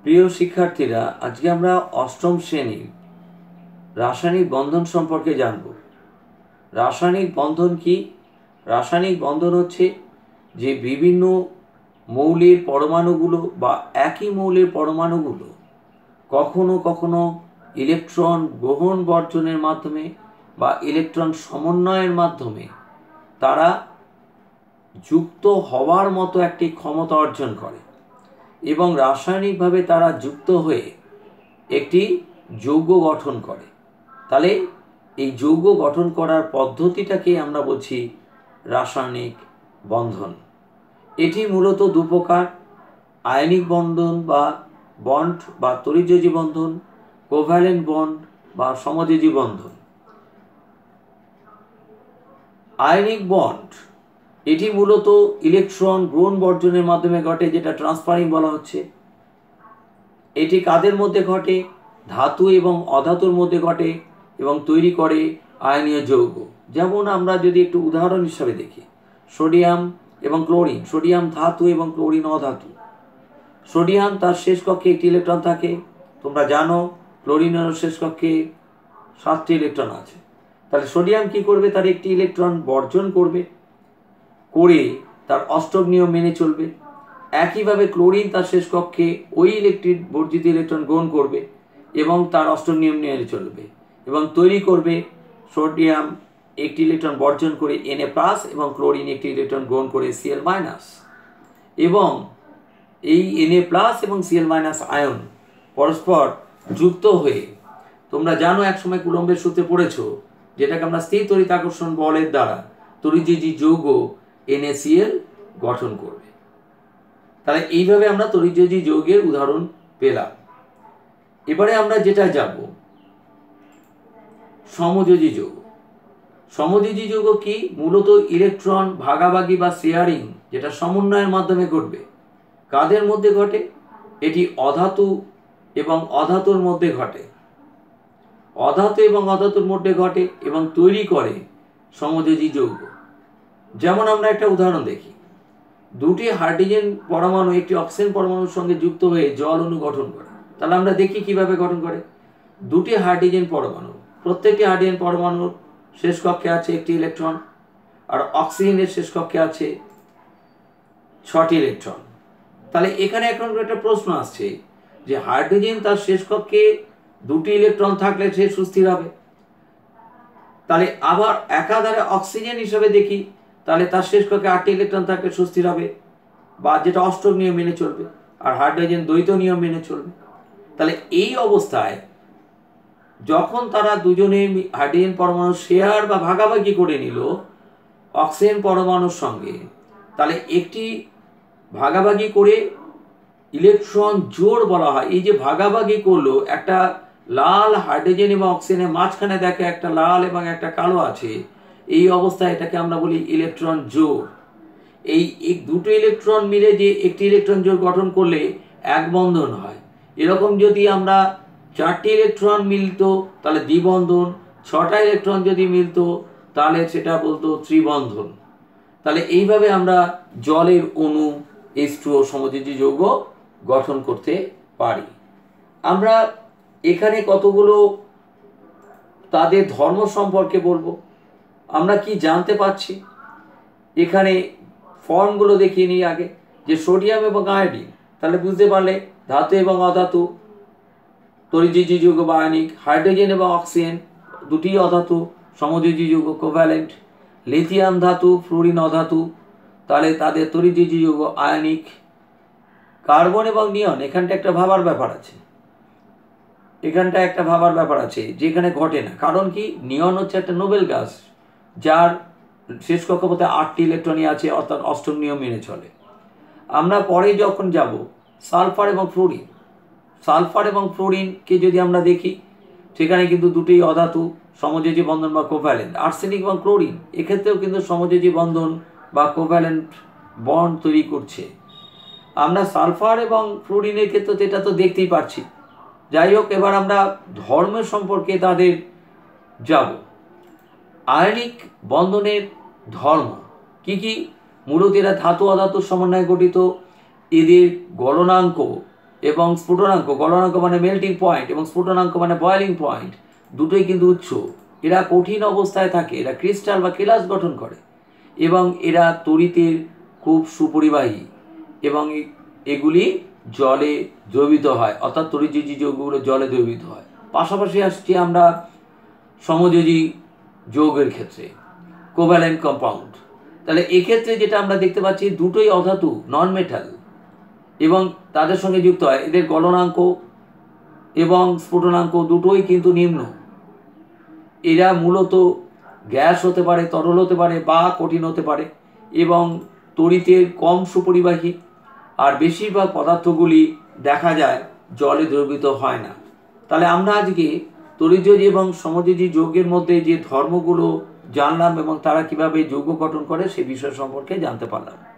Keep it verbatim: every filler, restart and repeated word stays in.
প্রিয় শিক্ষার্থীরা, আজকে আমরা অষ্টম শ্রেণীর রাসায়নিক বন্ধন সম্পর্কে জানব। রাসায়নিক বন্ধন কি? রাসায়নিক বন্ধন হচ্ছে যে বিভিন্ন মৌলের পরমাণুগুলো বা একই মৌলের পরমাণুগুলো কখনো কখনো ইলেকট্রন গ্রহণ বর্জনের মাধ্যমে বা ইলেকট্রন সমন্বয়ের মাধ্যমে তারা যুক্ত হওয়ার মতো একটি ক্ষমতা অর্জন করে এবং রাসায়নিকভাবে তারা যুক্ত হয়ে একটি যৌগ গঠন করে। তাহলে এই যৌগ গঠন করার পদ্ধতিটাকে আমরা বলছি রাসায়নিক বন্ধন। এটি মূলত দু প্রকার: আয়নিক বন্ধন বা বন্ড বা তড়িৎযোজী বন্ধন, কোভ্যালেন্ট বন্ড বা সমযোজী বন্ধন। আয়নিক বন্ড এটি মূলত ইলেকট্রন গ্রহণ বর্জনের মাধ্যমে ঘটে, যেটা ট্রান্সফারিং বলা হচ্ছে। এটি কাদের মধ্যে ঘটে? ধাতু এবং অধাতুর মধ্যে ঘটে এবং তৈরি করে আয়নীয় যৌগ। যেমন আমরা যদি একটু উদাহরণ হিসাবে দেখি, সোডিয়াম এবং ক্লোরিন। সোডিয়াম ধাতু এবং ক্লোরিন অধাতু। সোডিয়াম তার শেষ কক্ষে একটি ইলেকট্রন থাকে, তোমরা জানো। ক্লোরিনের শেষ কক্ষে সাতটি ইলেকট্রন আছে। তাহলে সোডিয়াম কি করবে? তার একটি ইলেকট্রন বর্জন করবে, করে তার অষ্টক নিয়ম মেনে চলবে। একইভাবে ক্লোরিন তার শেষ কক্ষে ওই ইলেকট্রিক বর্জিত ইলেকট্রন গ্রহণ করবে এবং তার অষ্টক নিয়ম মেনে চলবে এবং তৈরি করবে সোডিয়াম একটি ইলেকট্রন বর্জন করে এনএ প্লাস এবং ক্লোরিন একটি ইলেকট্রন গ্রহণ করে সিএল মাইনাস। এবং এই এনএ প্লাস এবং সিএল মাইনাস আয়ন পরস্পর যুক্ত হয়ে, তোমরা জানো একসময় কুলম্বের সূত্রে পড়েছো, যেটাকে আমরা স্থির তড়িৎ আকর্ষণ বলের দ্বারা তড়িৎযোজী যৌগ এনএসিএল গঠন করবে। তাহলে এইভাবে আমরা তড়িৎযোজী যৌগের উদাহরণ পেলাম। এবারে আমরা যেটা যাব, সমযোজী যৌগ। সমযোজী যৌগ কি? মূলত ইলেকট্রন ভাগাভাগি বা শেয়ারিং, যেটা সমন্বয়ের মাধ্যমে ঘটবে। কাদের মধ্যে ঘটে? এটি অধাতু এবং অধাতুর মধ্যে ঘটে। অধাতু এবং অধাতুর মধ্যে ঘটে এবং তৈরি করে সমযোজী যৌগ। যেমন আমরা একটা উদাহরণ দেখি, দুটি হাইড্রোজেন পরমাণু একটি অক্সিজেন পরমাণুর সঙ্গে যুক্ত হয়ে জল অণু গঠন করে। তাহলে আমরা দেখি কিভাবে গঠন করে। দুটি হাইড্রোজেন পরমাণু, প্রত্যেকটি হাইড্রোজেন পরমাণুর শেষ কক্ষে আছে একটি ইলেকট্রন, আর অক্সিজেনের শেষ কক্ষে আছে ছটি ইলেকট্রন। তাহলে এখানে এখন একটা প্রশ্ন আসছে যে হাইড্রোজেন তার শেষ কক্ষে দুটি ইলেকট্রন থাকলে সে সুস্থির হবে। তাহলে আবার একাধারে অক্সিজেন হিসেবে দেখি, তাহলে তার শেষ কক্ষে আটটি ইলেকট্রন থাকলে সুস্থির হবে, বা যেটা অষ্টক নিয়ম মেনে চলবে, আর হাইড্রোজেন দ্বৈত নিয়ম মেনে চলবে। তাহলে এই অবস্থায় যখন তারা দুজনে হাইড্রোজেন পরমাণু শেয়ার বা ভাগাভাগি করে নিল অক্সিজেন পরমাণুর সঙ্গে, তাহলে একটি ভাগাভাগি করে ইলেকট্রন জোড় বলা হয়। এই যে ভাগাভাগি করলো, একটা লাল হাইড্রোজেন এবং অক্সিজেনের মাঝখানে দেখে একটা লাল এবং একটা কালো আছে, এই অবস্থায় এটাকে আমরা বলি ইলেকট্রন জোড়। এই দুটো ইলেকট্রন মিলে যে একটি ইলেকট্রন জোড় গঠন করলে এক বন্ধন হয়। এরকম যদি আমরা চারটি ইলেকট্রন মিলতো তাহলে দ্বিবন্ধন, ছটা ইলেকট্রন যদি মিলতো তাহলে সেটা বলতো ত্রিবন্ধন। তাহলে এইভাবে আমরা জলের অণু এইচ টু ও সমযোজী যৌগ গঠন করতে পারি। আমরা এখানে কতগুলো তাদের ধর্ম সম্পর্কে বলবো। আমরা কি জানতে পারছি, এখানে ফর্মগুলো দেখিয়ে নিই আগে, যে সোডিয়াম এবং আয়োডিন। তাহলে বুঝতে পারলে ধাতু এবং অধাতু, তড়িৎযোজী যৌগ বা আয়নিক। হাইড্রোজেন এবং অক্সিজেন দুটি অধাতু, সমযোজী যৌগ কোভ্যালেন্ট। লিথিয়াম ধাতু, ফ্লুরিন অধাতু, তাহলে তাদের তড়িৎযোজী যৌগ আয়নিক। কার্বন এবং নিয়ন, এখানটা একটা ভাবার ব্যাপার আছে, এখানটা একটা ভাবার ব্যাপার আছে যেখানে ঘটে না। কারণ কি? নিয়ন হচ্ছে একটা নোবেল গ্যাস, যার শেষ কক্ষপথে আটটি ইলেকট্রনই আছে, অর্থাৎ অষ্টম নিয়ম মেনে চলে। আমরা পরে যখন যাব সালফার এবং ফ্লোরিন, সালফার এবং ফ্লোরিনকে যদি আমরা দেখি, সেখানে কিন্তু দুটোই অধাতু, সমযোজী বন্ধন বা কোভ্যালেন্ট। আর্সেনিক এবং ক্লোরিন এক্ষেত্রেও কিন্তু সমযোজী বন্ধন বা কোভ্যালেন্ট বন্ড তৈরি করছে। আমরা সালফার এবং ফ্লোরিনের ক্ষেত্রে এটা তো দেখতেই পাচ্ছি। যাই হোক, এবার আমরা ধর্মের সম্পর্কে তাদের যাব। আয়নিক বন্ধনের ধর্ম কি কি? মূলত এরা ধাতু অধাতুর সমন্বয়ে গঠিত। এদের গলনাঙ্ক এবং স্ফুটনাঙ্ক, গলনাঙ্ক মানে মেল্টিং পয়েন্ট এবং স্ফুটনাঙ্ক মানে বয়েলিং পয়েন্ট, দুটোই কিন্তু উচ্চ। এরা কঠিন অবস্থায় থাকে, এরা ক্রিস্টাল বা কেলাস গঠন করে এবং এরা তড়িতের খুব সুপরিবাহী এবং এগুলি জলে দ্রবীভূত হয়, অর্থাৎ তড়িৎযোজী যৌগগুলো জলে দ্রবীভূত হয়। পাশাপাশি আসছি আমরা সমযোজী যৌগের ক্ষেত্রে, কোভ্যালেন্ট কম্পাউন্ড। তাহলে এক্ষেত্রে যেটা আমরা দেখতে পাচ্ছি, দুটোই অধাতু, নন মেটাল, এবং তাদের সঙ্গে যুক্ত হয় এদের গলনাঙ্ক এবং স্ফুটনাঙ্ক দুটোই কিন্তু নিম্ন। এরা মূলত গ্যাস হতে পারে, তরল হতে পারে বা কঠিন হতে পারে এবং তড়িতের কম সুপরিবাহী। আর বেশিরভাগ পদার্থগুলি দেখা যায় জলে দ্রবীভূত হয় না। তাহলে আমরা আজকে তড়িৎযোজী এবং সমযোজী যৌগের মধ্যে যে ধর্মগুলো জানলাম এবং তারা কিভাবে যৌগ গঠন করে সে বিষয় সম্পর্কে জানতে পারলাম।